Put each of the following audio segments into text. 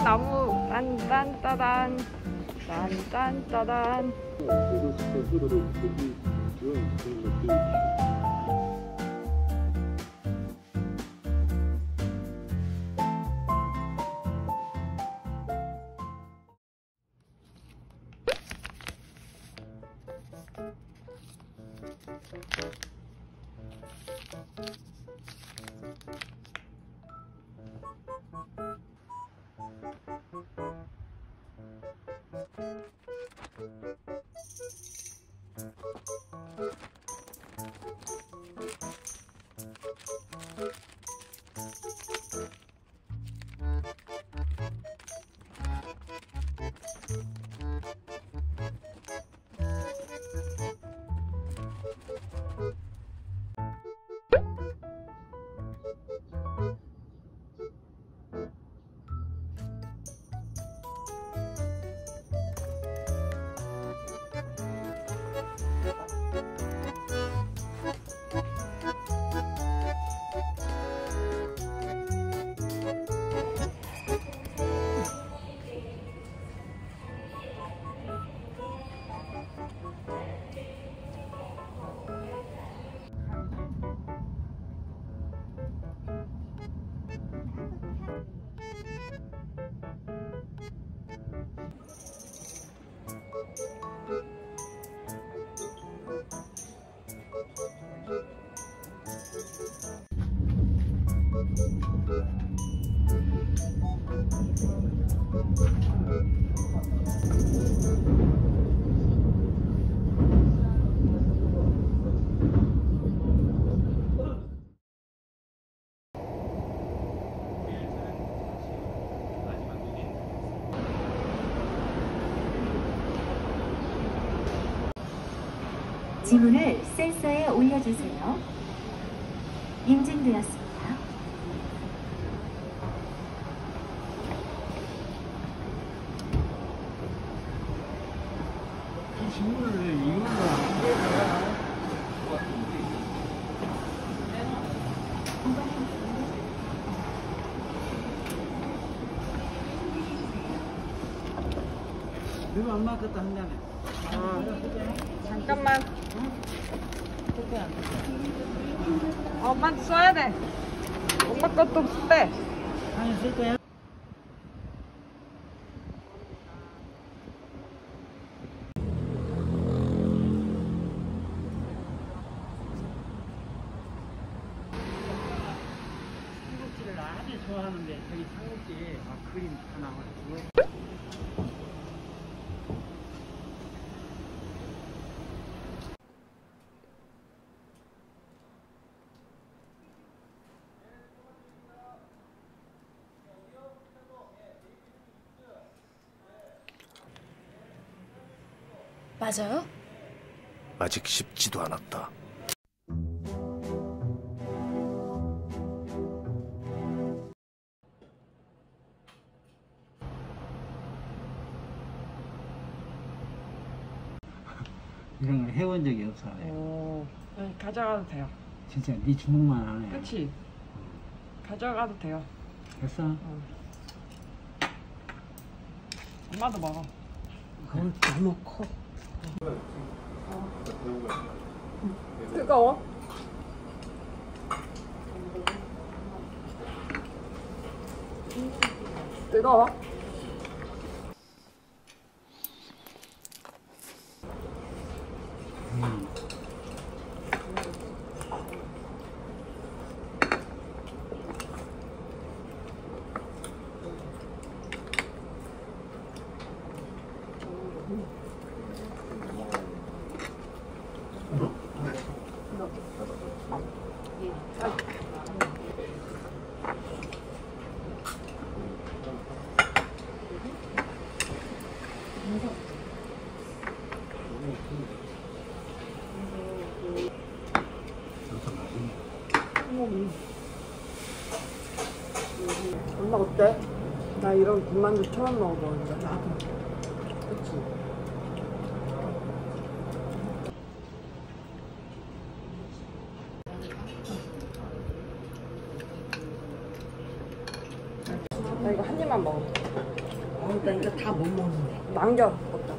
나무 딴딴따단 딴딴따단. 지문을 센서에 올려주세요. 인증되었습니다. 이 지문을 이걸로 안 해야 이거 안 맞겠다 한다네. 잠깐만. 엄마한테 써야 돼. 엄마 것도 빼. 아니 쓸 거야? 삼국지를 아주 좋아하는데 저기 삼국지에 그림 다 나와가지고. 맞아요? 아직 쉽지도 않았다. 이런 걸 해본 적이 없어. 오, 가져가도 돼요. 진짜 네 주먹만 하네. 그렇지. 가져가도 돼요. 됐어? 엄마도 먹어. 그건 너무 커. 뜨거워? 뜨거워? 엄마 어때? 나 이런 군만두 처음 먹어보는데. 나도. 그치? 나 이거 한 입만 먹어. 남았다니까 다 못 먹는데. 남겨 먹자.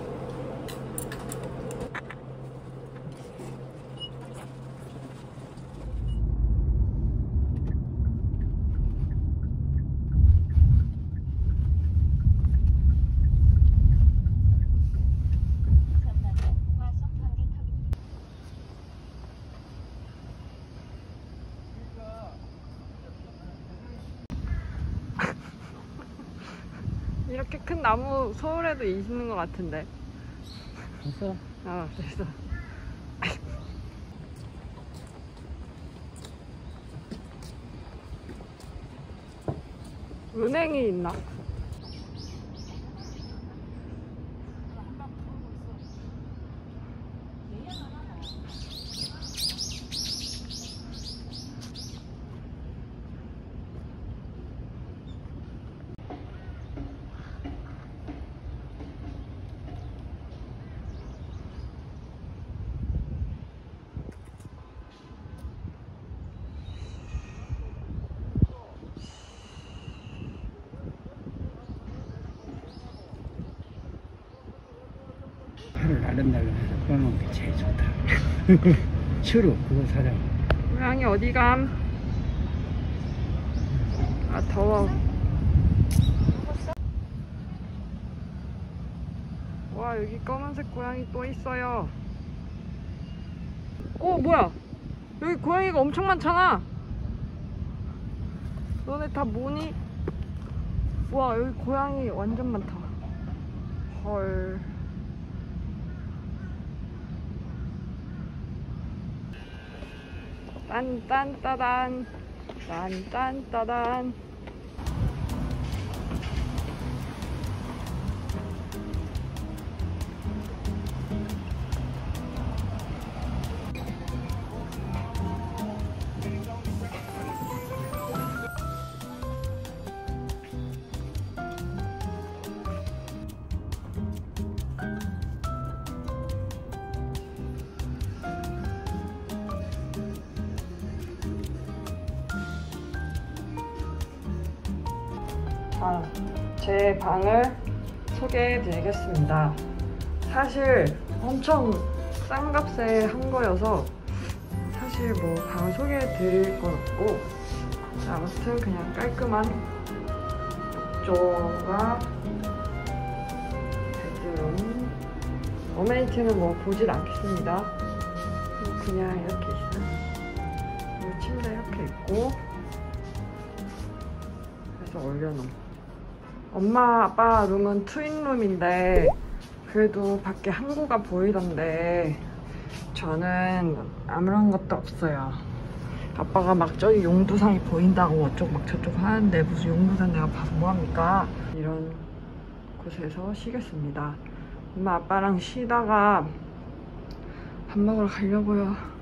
이렇게 큰 나무 서울에도 있는 것 같은데. 됐어? 됐어. 은행이 있나? 하늘 아름다우면서 꺼놓은 게 제일 좋다. 추루 그거 사자. 고양이 어디 감? 아 더워. 와 여기 검은색 고양이 또 있어요. 뭐야? 여기 고양이가 엄청 많잖아. 너네 다 뭐니? 와 여기 고양이 완전 많다. 헐. 딴딴따단 딴딴따단. 제 방을 소개해 드리겠습니다. 사실 엄청 싼 값에 한 거여서 사실 뭐 방을 소개해 드릴 건 없고, 아무튼 그냥 깔끔한 욕조가 베드룸. 어메니티는 뭐 보질 않겠습니다. 그냥 이렇게 있어요. 그리고 침대 이렇게 있고, 그래서 올려놓은. 엄마 아빠 룸은 트윈룸인데 그래도 밖에 항구가 보이던데 저는 아무런 것도 없어요. 아빠가 막 저기 용두산이 보인다고 어쩌고 막 저쩌고 하는데 무슨 용두산 내가 봐서 뭐합니까? 이런 곳에서 쉬겠습니다. 엄마 아빠랑 쉬다가 밥 먹으러 가려고요.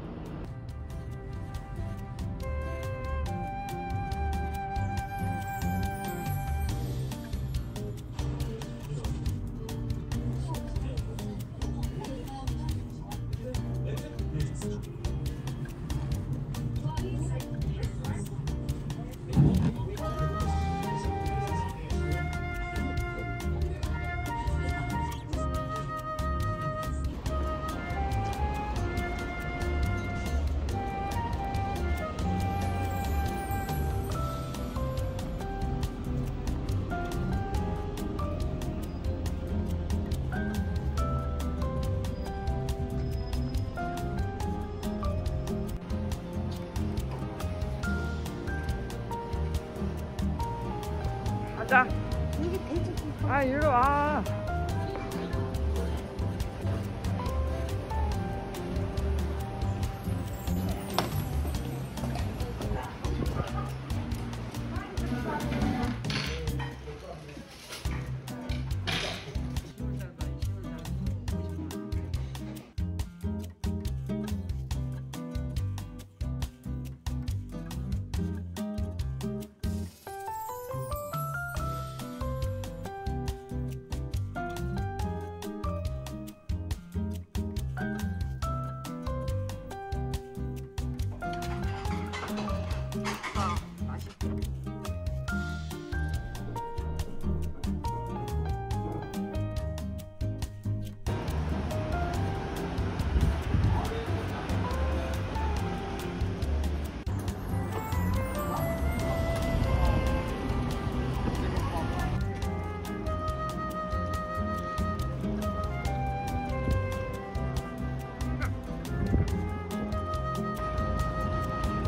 가자. 아, 이리 와.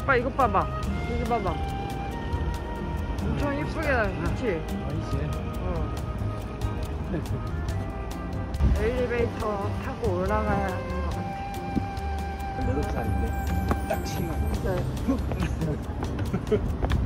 아빠 이거 봐봐. 여기 봐봐. 엄청 이쁘게 그렇지? 어. 엘리베이터 타고 올라가야 하는 것 같아. 너도 살인데 딱 치마. 네.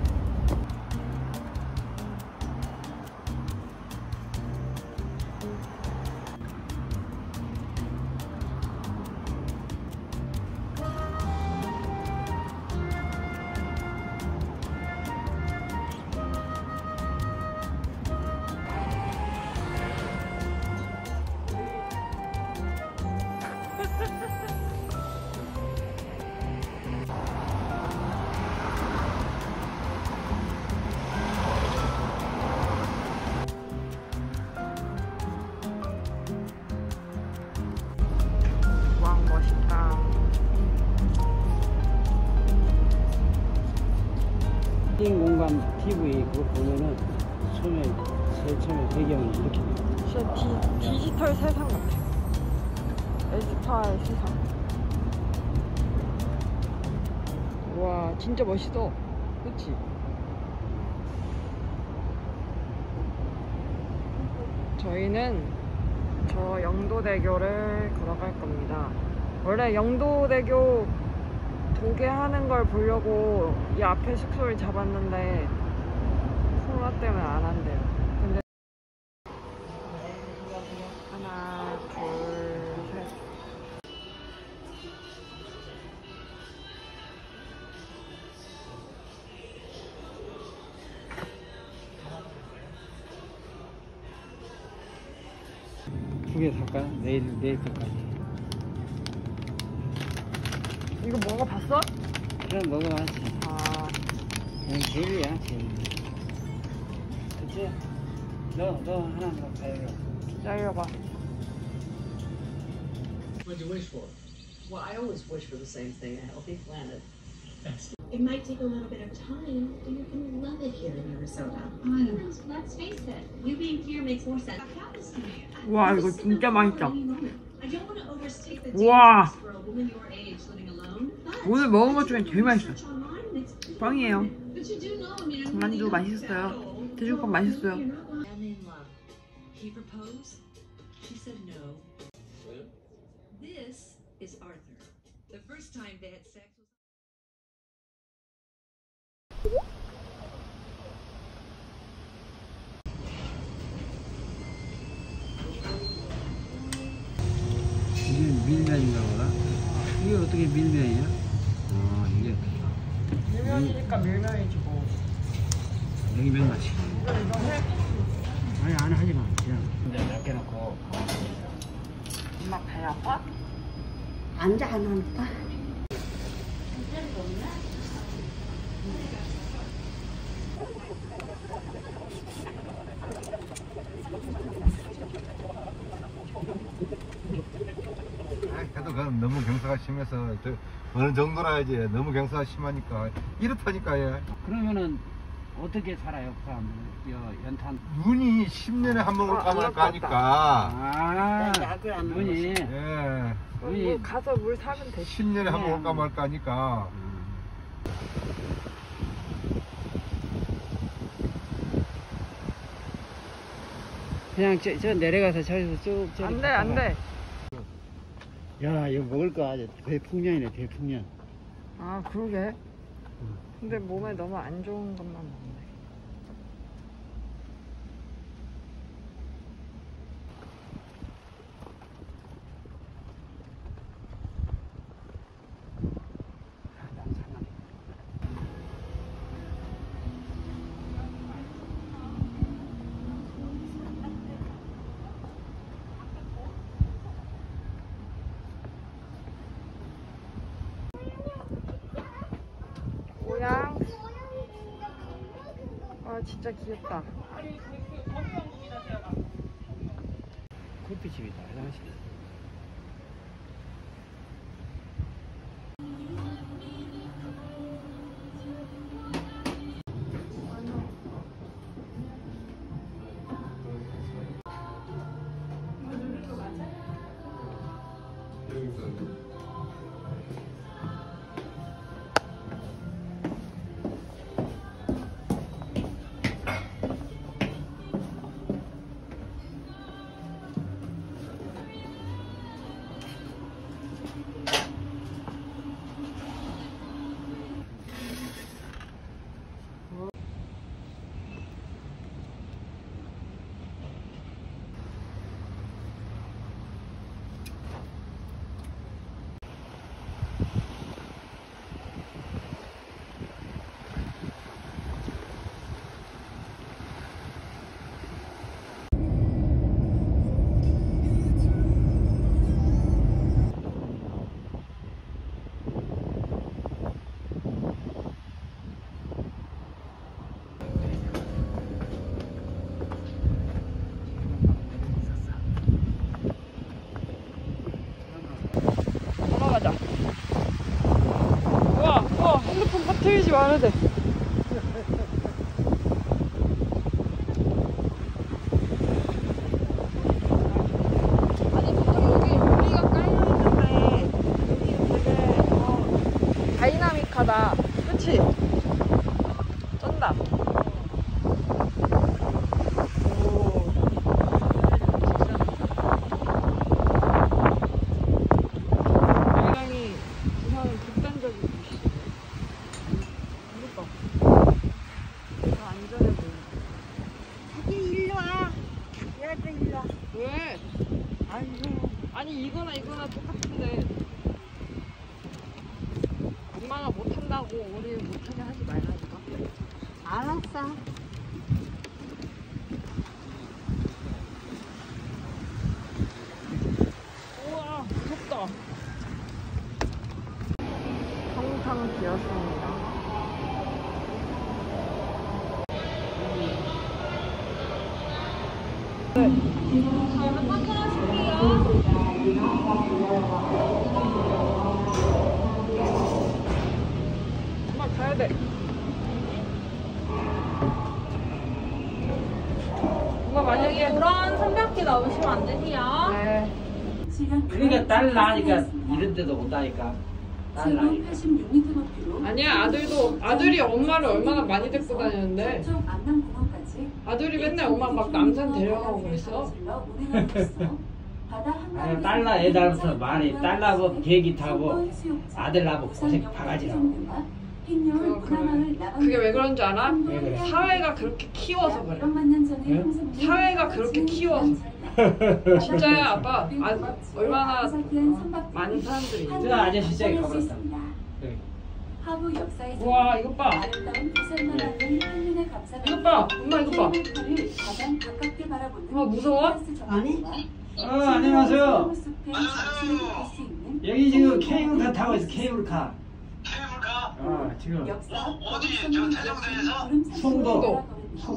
와 멋있다. 인 공간 TV 그거 보면은 처음에 제일 처음에 배경이 이렇게 돼요. 진짜 디지털 세상 같아. 에스파의 세상. 와 진짜 멋있어. 그치? 저희는 저 영도대교를 걸어갈 겁니다. 원래 영도대교 도개하는 걸 보려고 이 앞에 숙소를 잡았는데 코로나 때문에 안 한대요. 근데 하나, 둘, 셋. 두 개 살까? 내일 거까지. 이거 먹어봤어? 그럼 먹어봤지. 아, 그냥 제일이야 제일. 그치? 너 하나 더 가요. 기다려봐. What'd you wish for? Well, I always wish for the same thing, a healthy planet. It might take a little bit of time, but you're gonna love it here in Minnesota. Let's face it, you being here makes more sense. What happens to me? 와 이거 진짜 맛있다. I don't want to overstate the 와 dangers for a woman your age living alone, but 오늘 먹은 것 중에 제일 맛있어. search online and it's 빵이에요. but you do know, I mean, I'm 만두 really 맛있어요. 돼지국밥 맛있어요. you're not going I'm in love. He proposed. She said no. This is Arthur. The first time they had sex was. 이게 밀면인가 보다. 이게 어떻게 밀면이야? 이게 밀면이니까 밀면이지 뭐. 냉면 맛이. 이거 해? 아니 안 하지 마. 그냥 이렇게 놓고. 엄마 배 아파? 앉아 안 하니까. 그래도 그건 너무 경사가 심해서 어느 정도나 이제 너무 경사가 심하니까 이렇다니까. 예. 그러면은 어떻게 살아요, 그 사람들은? 연탄. 눈이 10년에 한 번 올까 안 말까 하니까. 약을 안 눈이. 예. 물 가서 물 사면 되지. 10년에 한 번 올까 말까 하니까. 그냥 저 내려가서 저기서 쭉 저기. 안 돼, 안 돼. 야, 이거 먹을 거 아주 대풍년이네, 대풍년. 아, 그러게. 근데 몸에 너무 안 좋은 것만 먹네. 고양. 아 진짜 귀엽다. 커피집이다, 화장실. 가야 돼. 아니 보통 여기 유리가 깔려 있는데 여기 되게 다이나믹하다. 그치? 쩐다. 오. 굉장히 부산은 극단적인 곳이네. 이거 더 안전해 보여. 자기 일로 와. 얘도 일로 와. 왜? 아니 이거나 똑같은데 엄마가 못한다고 우리 못하게 하지 말라니까. 알았어. 우와 무섭다. 텅텅 비었습니다. 엄마 가야 돼. 엄마 만약에 그런 삼각대 넣으시면 안 되세요. 네. 그러니까 딸 나니까 이런 데도 온다니까. 딸 나니까. 아니야 아들이 엄마를 얼마나 많이 데리고 다녔는데 아들이 맨날 엄마 막 남산 데려가고 그랬어. 아니, 딸 나 애달부터 많이 딸 나고 비행기 타고 아들 나고 고생 바가지라고. 그게 왜 그런 줄 알아? 왜 그래? 사회가 그렇게 키워서 그래. 응? 사회가 그렇게 키워서. 진짜야 아빠. 얼마나 많은 사람들이 있는데. 저 아저씨 저기 가버렸다. 여기. 와 이것 봐. 이것 봐. 엄마 이것 봐. 무서워? 아니? 안녕하세요. 여기 지금 케이블카 타고 있어. 케이블카. 케이블카? 지금 어디? 저 대정대에서? 송도.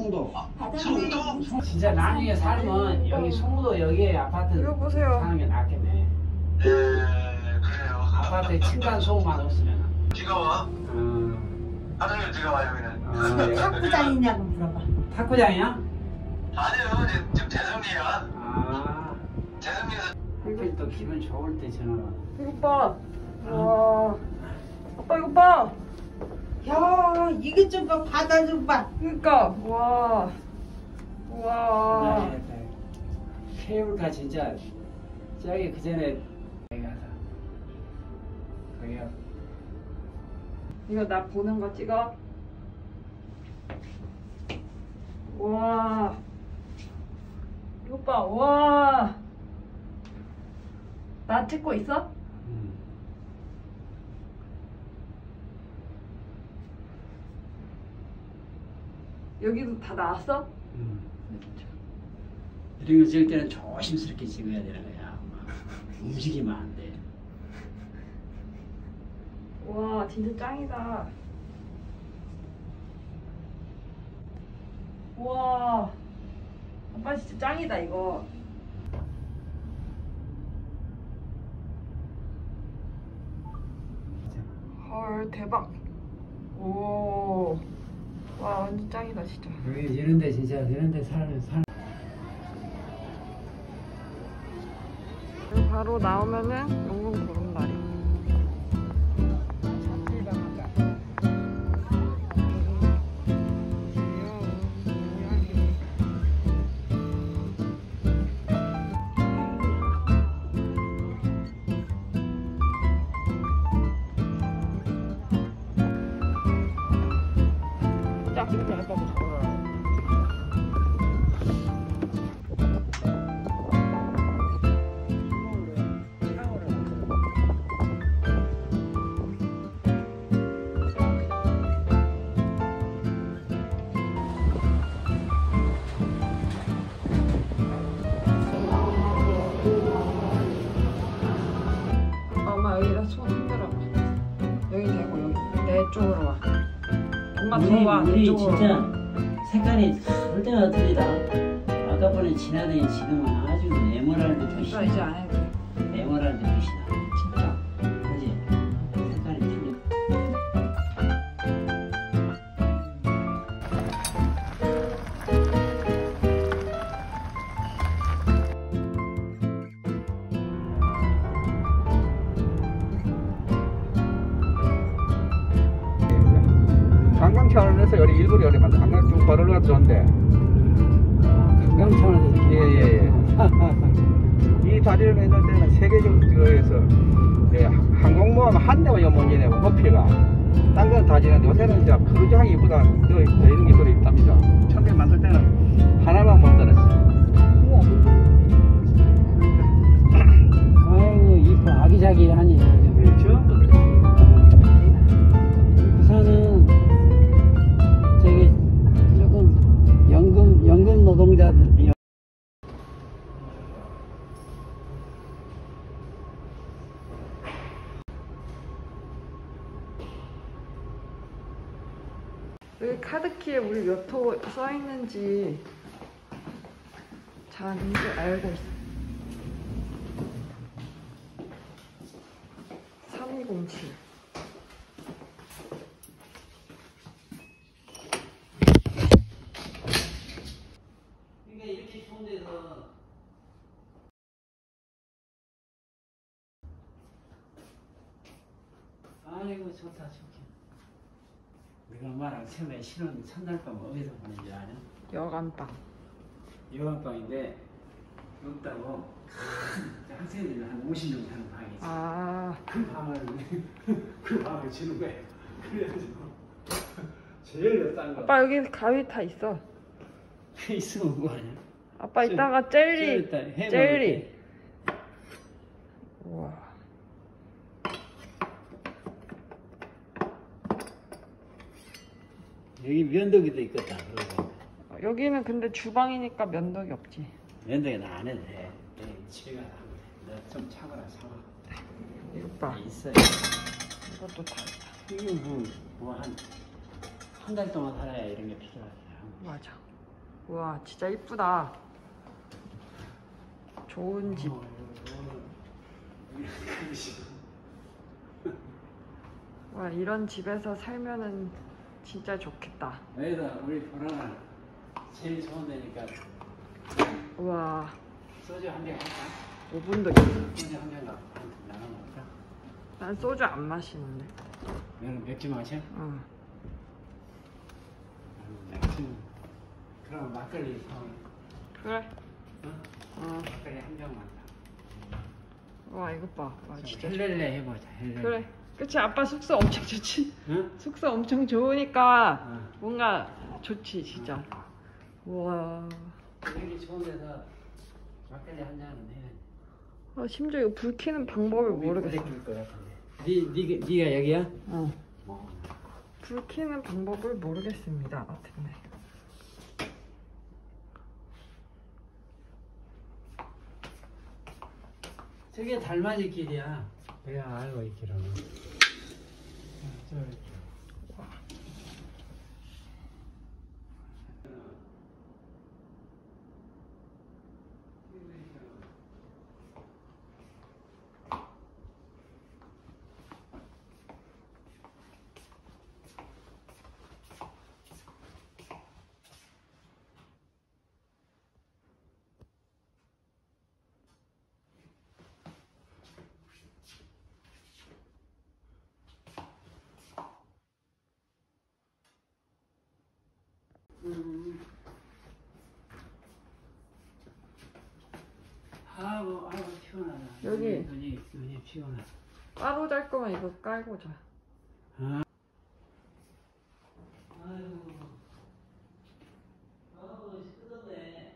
진짜 나중에 살면 여기 송도 여기 아파트 이거 보세요. 사는 게 낫겠네. 예, 그래요. 아파트에 층간 소음만 없으면. 비가 와? 하늘에 비가 와 여기는. 탁구장이냐고 물어봐. 탁구장이야? 아니요, 지금 대성리야. 대성리에서. 하필 또 기분 좋을 때 전화가. 이것 봐. 와. 아빠 이것 봐. 야, 이게 좀 봐. 바다 좀 봐. 그러니까 와. 와. 케이블카 진짜 저기 그 전에 내가 거기가 이거 나 보는 거 찍어. 와. 이것 봐. 와. 나 찍고 있어? 여기도 다 나왔어? 이런 거 찍을 때는 조심스럽게 찍어야 되는 거야. 움직이면 안 돼. 와 진짜 짱이다. 와 아빠 진짜 짱이다 이거. 헐 대박. 오. 와 완전 짱이다 진짜. 여기 이런데 진짜 이런데 살면 바로 나오면은 용궁 보름다리. 엄마 여기다 손 흔들어봐. 여기 대고 여기 내 쪽으로 와. 엄마 들어와. 내 우리 쪽으로. 진짜 색깔이 절대가 틀리다. 아까 번에 지나더니 지금은 아주 에메랄드 나 빛이야. 이제 안 해도 돼. 에메랄드 빛이다. 진짜. 그지? 색깔이 틀려. 그래서 우리 일부러 여기 만들 한강 쭉 걸어가 좋은데. 관광차원에서 이렇게. 예예예. 이 다리를 만들 때는 세계적으로해서 항공모함 한 대만 연못이네 높이가. 딴 건 다 지는데 요새는 이제 크루즈항이보다 더 있는 게 더 있답니다. 처음에 만들 때는 하나만 만들었어요. 아이고 이뻐 아기자기하니. 전부 그랬어요. 부산은 저기 조금 연금 노동자들. 여기 카드키에 우리 몇 호 써있는지 잘 알고 있어. 3207. 그러니까 이렇게 좋은 데서 아이고 좋다 좋게. 내가 엄마랑 처음에 신혼 첫날밤 어디서 보는지 아냐? 여간빵. 여관방인데 없다고 학생들이 한 50명 사는 방이 있어. 아. 그 밤을 주는 거예요. 그래가지고 제일 싼 거. 아빠 여기 가위 다 있어. 있으면 뭐 하냐? 아빠 이따가 젤리. 젤리. 우와. 여기 면도기도 있거든. 여기는 근데 주방이니까 면도기 없지. 면도기 나 안 해도 돼. 집에 가서 하면 돼. 너 좀 참아라 참아. 이거 봐. 있어요. 이것도 다 있다. 이거 한 달 동안 살아야 이런 게 필요하다. 맞아. 우와 진짜 이쁘다. 좋은 집. 와 이런 집에서 살면은 진짜 좋겠다. 여기다 우리 보라는 제일 좋은 데니까. 우와. 소주 한 병 할까? 5분도 있어. 소주 한 병 나눠 먹을까? 난 소주 안 마시는데. 너는 맥주 마셔? 응. 맥주. 그럼 막걸리 사. 그래. 어? 막걸리 한 병만 사. 와 이것 봐. 와 진짜. 헬렐레 해보자. 헬렐레. 그래. 그치 아빠 숙소 엄청 좋지. 응? 숙소 엄청 좋으니까 응. 뭔가 좋지 진짜. 우와. 여기 좋은 데서 막걸리 한 잔은 해야지. 아, 심지어 이거 불 켜는 방법을 모르겠어. 네가 여기야? 어. 불 켜는 방법을 모르겠습니다. 같은데. 저게 달맞이 길이야. 내가 알고 있기로는. 아이고 피곤하다. 여기. 눈이 피곤하다. 따로 잘 거면 이거 깔고 자. 아. 아이고. 아우 시끄럽네.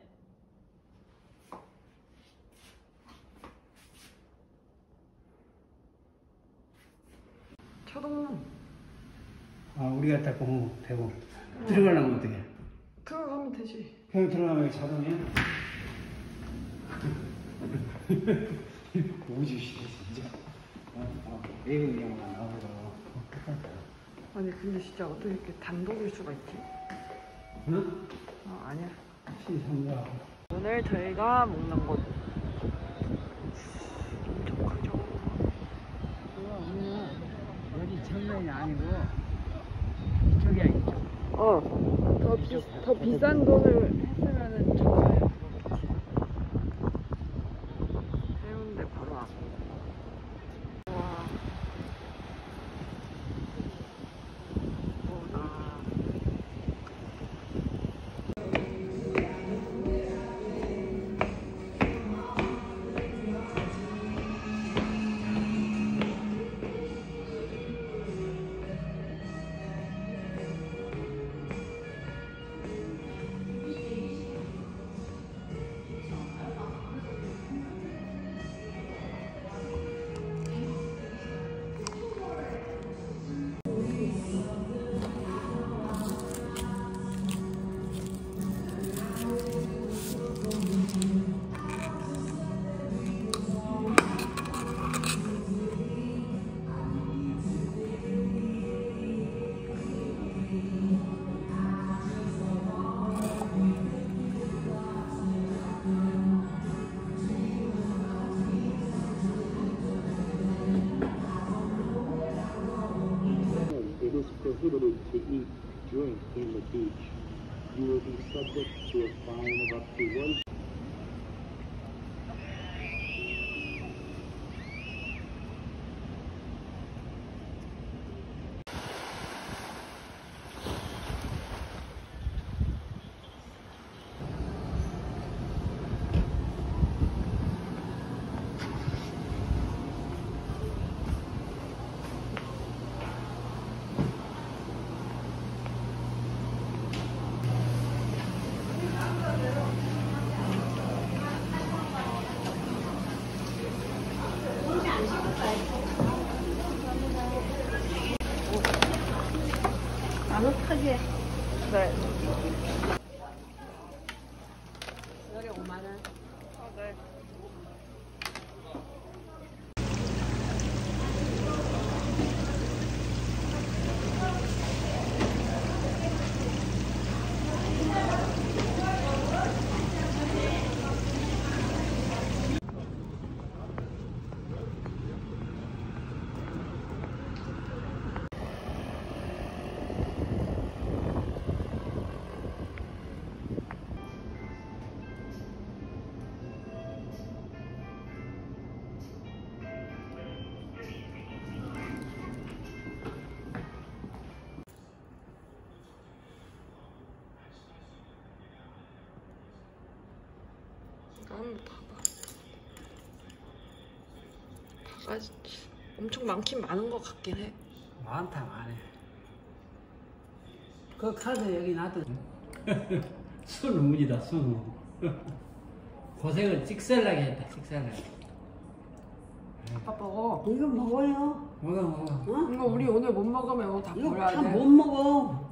차동문. 아 우리가 딱 보고 대고 들어가려면 어떻게? 들어가면 되지. 그냥 들어가면 자동이야? 우주시대 진짜. 외국 영화 나오고. 아니 근데 진짜 어떻게 이렇게 단독일 수가 있지? 응? 아니야. 시선가. 오늘 저희가 먹는 곳 엄청 크죠? 우리는 여기 청년이 아니고 이쪽이야 이쪽. 더 비싼 돈을 했으면은 저거예요. 해운대 바로 앞. 와. 예쁘다. prohibited to eat, drink in the beach. You will be subject to a fine of up to one. 아늑하게. 네. 여기 5만 원. 네. 한번 봐봐. 바가지 엄청 많긴 많은 것 같긴 해. 많다 많네. 그 카드 여기 놔둬. 손우문이다 손우문. 고생을 찍살나게 했다 찍살나게. 아빠 먹어. 이거 먹어요. 먹어. 이거 우리 오늘 못 먹으면 이거 다 버려야 돼. 못 먹어.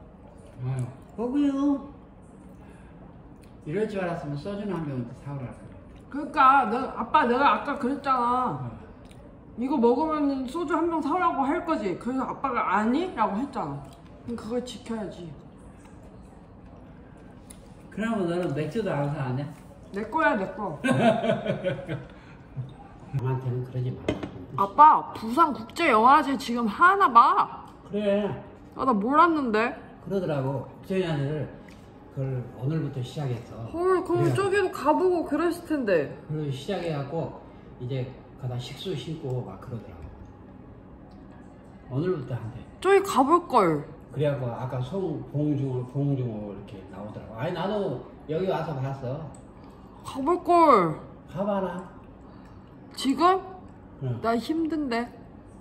먹어요. 이럴 줄 알았으면 소주나 한 병 사오라 그래. 그러니까 내가 아까 그랬잖아. 이거 먹으면 소주 한 병 사오라고 할 거지. 그래서 아빠가 아니? 라고 했잖아. 그럼 그걸 지켜야지. 그러면 너는 맥주도 안 사왔냐? 내 거야 내 거. 남한테는 그러지 마. 아빠 부산국제영화제 지금 하나 봐. 그래. 아, 나 몰랐는데. 그러더라고. 국제연화를 그걸 오늘부터 시작했어. 헐 그럼 그래. 저기도 가보고 그랬을 텐데. 그걸 시작해갖고 이제 가다 식수 신고 막 그러더라고. 오늘부터 한대. 저기 가볼걸. 그래갖고 아까 봉중호 이렇게 나오더라고. 아니 나도 여기 와서 봤어. 가볼걸. 가봐라. 지금? 응. 나 힘든데.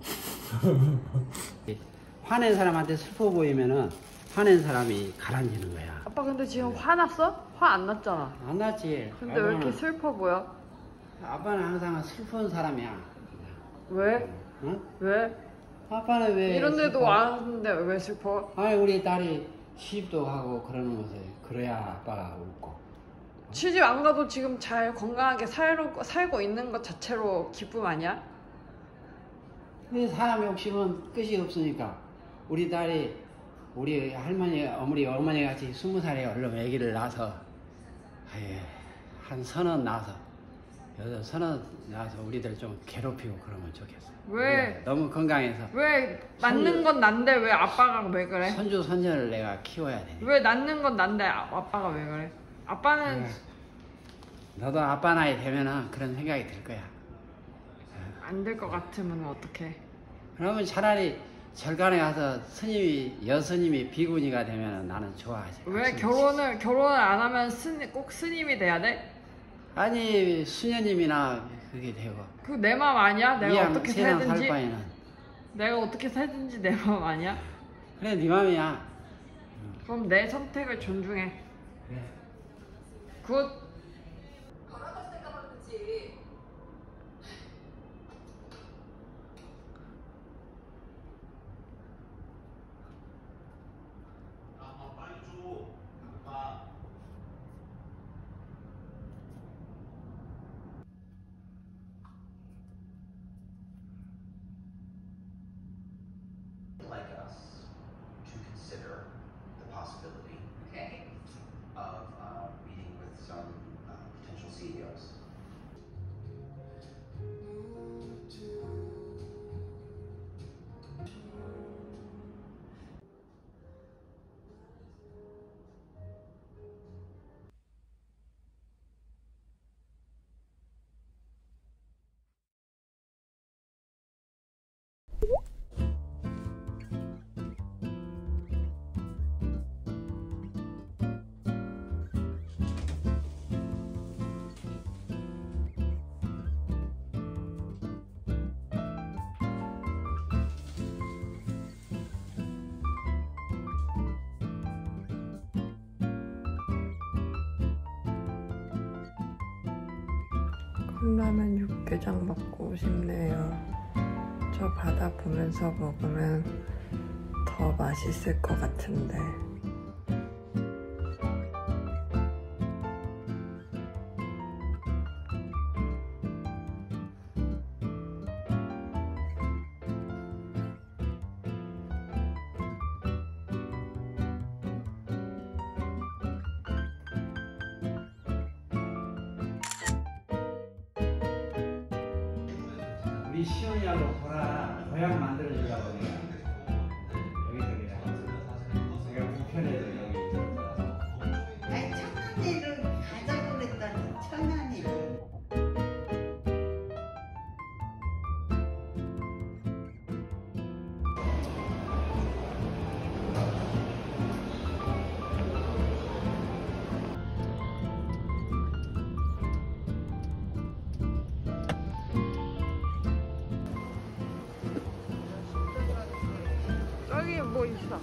화낸 사람한테 슬퍼 보이면은 화낸 사람이 가라앉는 거야. 아빠 근데 지금 화났어? 화 안 났잖아. 안 났지. 근데 왜 이렇게 슬퍼 보여? 아빠는 항상 슬픈 사람이야. 왜? 응? 왜? 아빠는 왜? 이런 데도 슬퍼? 왔는데 왜 슬퍼? 아니 우리 딸이 시집도 하고 그러는 것에 그래야 아빠가 웃고. 시집 안 가도 지금 잘 건강하게 살고 있는 것 자체로 기쁨 아니야? 근데 사람 욕심은 끝이 없으니까 우리 딸이 우리 할머니 어머니 같이 20살에 얼른 아기를 낳아서 한 30 낳아서 여덟 30 낳아서 우리들 좀 괴롭히고 그러면 좋겠어. 왜? 너무 건강해서. 왜 낳는 건 난데 왜 아빠가 왜 그래? 손주 손녀를 내가 키워야 돼. 왜 낳는 건 난데 아빠가 왜 그래? 아빠는 너도 아빠 나이 되면은 그런 생각이 들 거야. 안 될 것 같으면 어떡해? 그러면 차라리 절간에 가서 여스님이 비구니가 되면 나는 좋아하지. 왜 결혼을 안 하면 꼭 스님이 돼야 돼? 아니 수녀님이나 그게 되고. 그 내 맘 아니야? 내가 어떻게 세상 살 살든지. 바에는. 내가 어떻게 살든지 내 맘 아니야? 그래 네 맘이야. 그럼 내 선택을 존중해. 그래. 굿. like us to consider the possibility of meeting with some 컵라면 육개장 먹고 싶네요. 저 바다 보면서 먹으면 더 맛있을 것 같은데. 우리 시온이하고 보라 모양 만들어주려고 내가 여기서 내가 불편해서 여기. 아니 천연이를 가자고 그랬더니 천연이를. 저기 뭐 있어.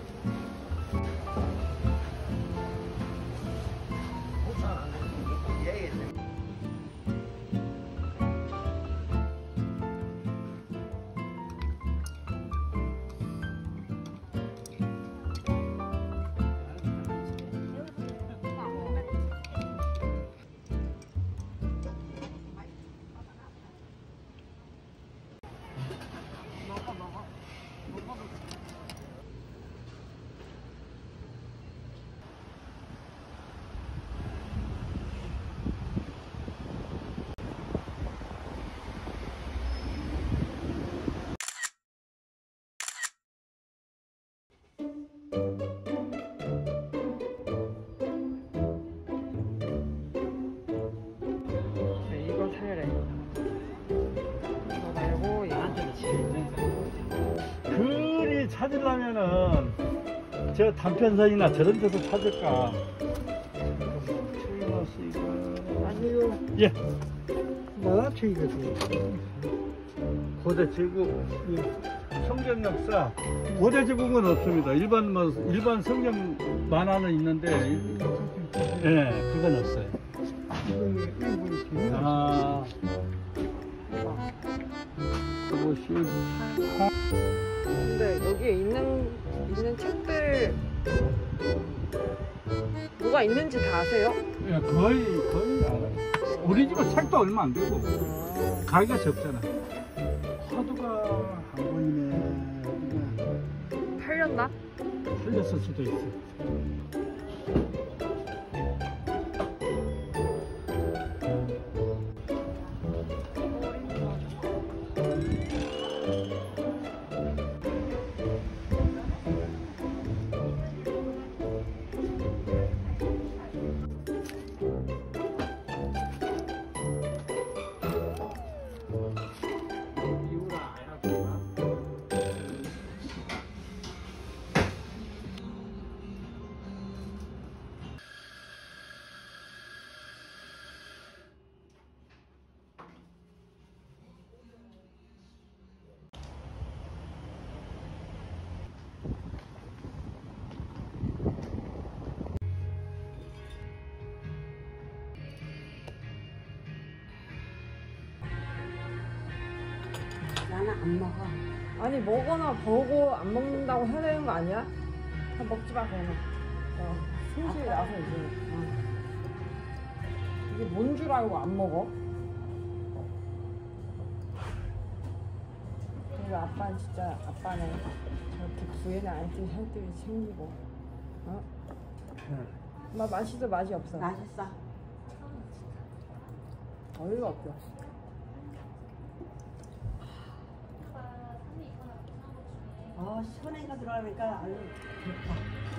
이거 살래. 이거 말고 얘한테도 글이 찾으려면은 저 단편선이나 저런 데서 찾을까? 트리머스 이거 아니요. 예. 만화책이거든. 고대 제국 성경 역사 고대 제국은 없습니다. 일반 성경 만화는 있는데 예, 그건 없어요. 아. 근데 여기에 있는 책들 뭐가 있는지 다 아세요? 예, 거의 알아요. 우리 집은 책도 얼마 안 되고 가기가 적잖아. 화두가 한 권이네. 팔렸나? 팔렸을 수도 있어. 나는 안 먹어. 아니 먹거나 보고 안 먹는다고 해야 되는 거 아니야? 다 먹지 마 그러면. 승질 나서 이제. 이게 뭔 줄 알고 안 먹어? 그리고 아빠는 진짜 아빠는 저렇게 구애는 아이들 살뜰히 챙기고. 어? 엄마 맛있어 맛이 없어? 맛있어. 어이가 없죠. 시원해가 들어가니까 아주 좋다.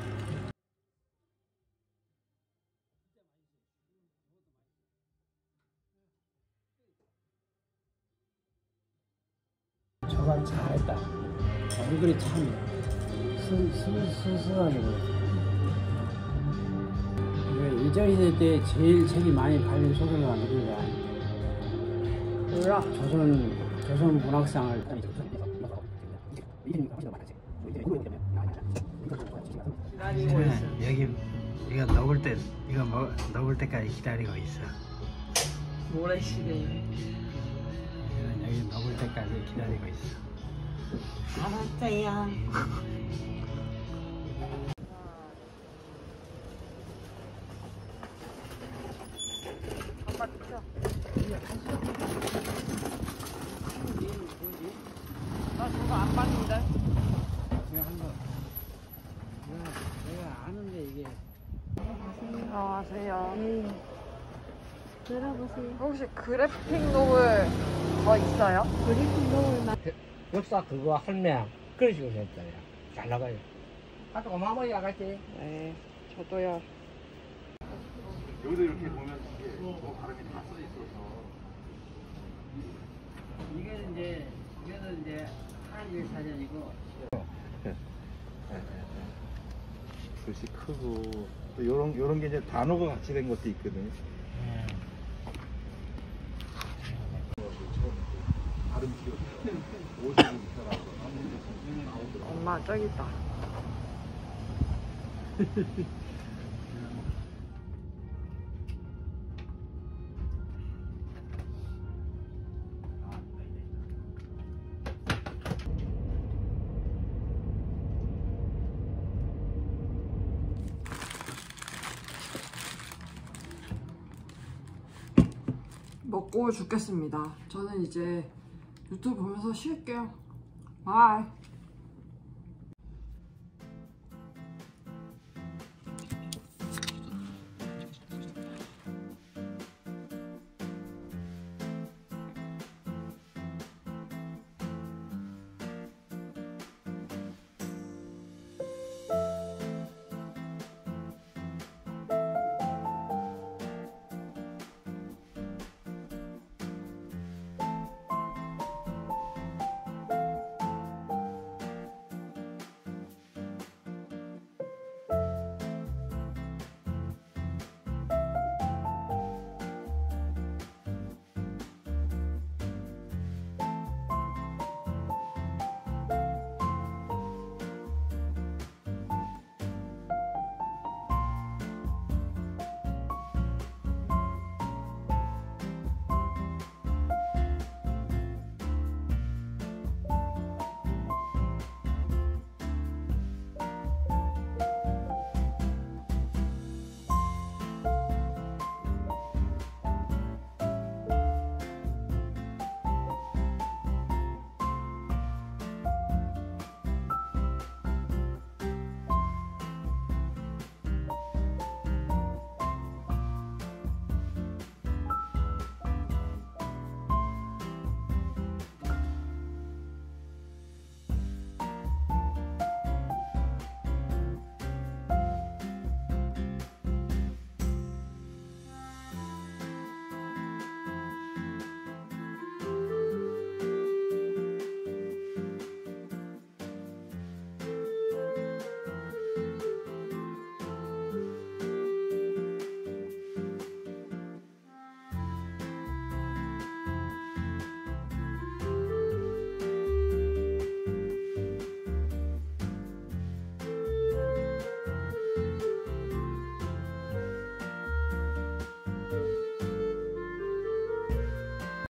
저건 잘했다. 얼굴이 참 순수하게 보였어. 일전 시대 때 제일 책이 많이 팔린 소설가 누구야? 몰라. 조선 문학상을 여기 이거 녹을 때까지 기다리고 있어. 모래시계. 여기 먹을 때까지 기다리고 있어. 알았어요. 아빠 비켜. 나 저거 안 봤는데. 내가 한 거. 내가 아는데 이게. 안녕하세요. 들어보세요. 혹시 그래픽 노블 더 있어요? 그래픽 노블 역사 그거 할매 그런 식으로 했잖아요. 잘 나가요. 아주 어마어마하게 나갔지. 네, 저도요. 여기도 이렇게 보면 이게 뭐 발음이 다 써 있어서. 이거는 이제 한일 사전이고. 글씨 크고 또 요런 게 이제 단어가 같이 된 것도 있거든. 발음 기억. 엄마 저기 있다. 먹고 죽겠습니다. 저는 이제 유튜브 보면서 쉴게요. 바이.